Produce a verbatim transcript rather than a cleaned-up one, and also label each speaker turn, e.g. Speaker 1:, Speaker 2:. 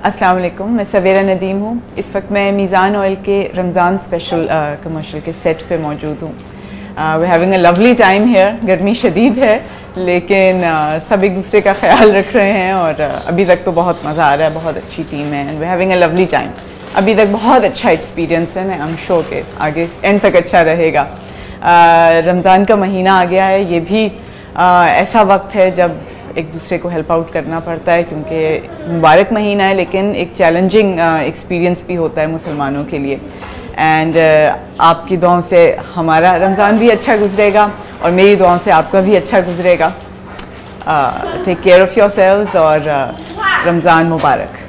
Speaker 1: अस्सलाम वालेकुम, मैं सवेरा नदीम हूँ। इस वक्त मैं मीज़ान ऑयल के रमज़ान स्पेशल कमर्शियल के सेट पे मौजूद हूँ। We having a lovely time here. गर्मी शदीद है लेकिन uh, सब एक दूसरे का ख्याल रख रहे हैं और uh, अभी तक तो बहुत मज़ा आ रहा है, बहुत अच्छी टीम है and we having a lovely time. अभी तक बहुत अच्छा एक्सपीरियंस है, आई एम श्योर के आगे एंड तक अच्छा रहेगा। uh, रमज़ान का महीना आ गया है, ये भी uh, ऐसा वक्त है जब एक दूसरे को हेल्प आउट करना पड़ता है क्योंकि मुबारक महीना है लेकिन एक चैलेंजिंग एक्सपीरियंस भी होता है मुसलमानों के लिए। एंड uh, आपकी दुआओं से हमारा रमज़ान भी अच्छा गुजरेगा और मेरी दुआओं से आपका भी अच्छा गुजरेगा। टेक केयर ऑफ़ योरसेल्व्स और uh, रमज़ान मुबारक।